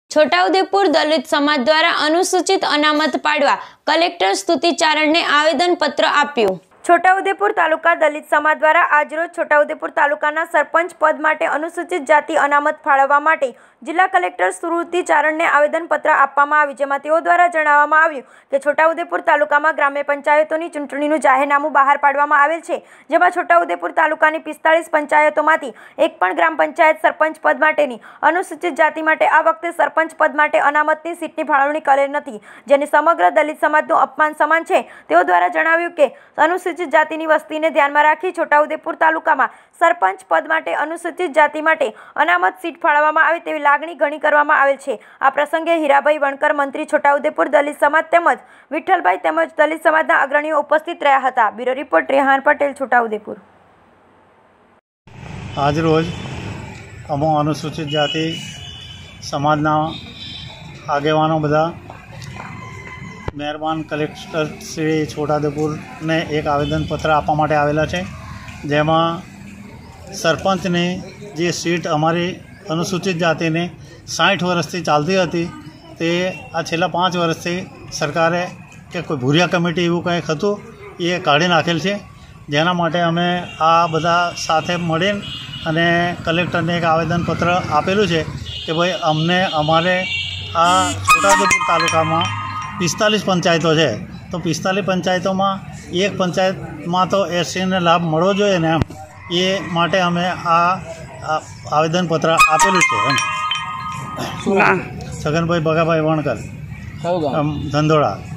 છોટાઉદેપુર દલિત સમાજ દ્વારા અનુસૂચિત અનામત પાડવા કલેક્ટર સ્તુતિ ચારણને આવેદનપત્ર આપ્યું। છોટાઉદેપુર તાલુકા દલિત સમાજ દ્વારા આજરોજ છોટાઉદેપુર તાલુકાના સરપંચ પદ માટે અનુસૂચિત જાતિ અનામત ફાળવવા માટે જિલ્લા કલેક્ટર સ્તુતિ ચારણને આવેદનપત્ર આપવામાં આવ્યું, જેમાં તેઓ દ્વારા જણાવવામાં આવ્યું કે છોટાઉદેપુર તાલુકામાં ગ્રામ્ય પંચાયતોની ચૂંટણીનું જાહેરનામું બહાર પાડવામાં આવેલ છે, જેમાં છોટાઉદેપુર તાલુકાની 45 પંચાયતોમાંથી એક પણ ગ્રામ પંચાયત સરપંચ પદ માટેની અનુસૂચિત જાતિ માટે આ વખતે સરપંચ પદ માટે અનામતની સીટની ફાળવણી કરેલ નથી, જેને સમગ્ર દલિત સમાજનું અપમાન સમાન છે। તેઓ દ્વારા જણાવ્યું કે અનુસૂચિત જાતિની વસ્તીને ધ્યાનમાં રાખી છોટાઉદેપુર તાલુકામાં સરપંચ પદ માટે અનુસૂચિત જાતિ માટે અનામત સીટ ફાળવવામાં આવે તેવી લાગણી ઘણી કરવામાં આવેલ છે। આ પ્રસંગે હીરાભાઈ વણકર, મંત્રી છોટાઉદેપુર દલિત સમાજ તેમજ વિઠ્ઠલભાઈ તેમજ દલિત સમાજના અગ્રણીઓ ઉપસ્થિત રહ્યા હતા। Bureau report Rehan Patel, Chhotaudepur. आज रोज अमो अनुसूचित जाति समाजना आगेवानो बधा मेहरबान कलेक्टर श्री छोटाउदेपुर ने एक आवेदनपत्र आपवा माटे आवेला छे, जेमां सरपंचनी जे सीट अमारी अनुसूचित जाति ने 60 वर्षथी चालती हती ते आ छेल्ला 5 वर्षथी सरकारे के कोई भूरिया कमिटी एवुं कंईक हतुं ए काढी नाखेल छे, जेना माटे अमे आ बधा साथे मळीने अने कलेक्टरने एक आवेदनपत्र आपेलुं छे कि भाई अमने अमारे आ छोटाउदेपुर तालुकामां 45 पंचायतों है, तो 45 पंचायतों में एक पंचायत में तो एससी ने लाभ मळवो जोईए ने एम ए माटे अमे आ आवेदनपत्र आपेलुं छे। छगनभाई भगाभाई वणकर, धंधोड़ा।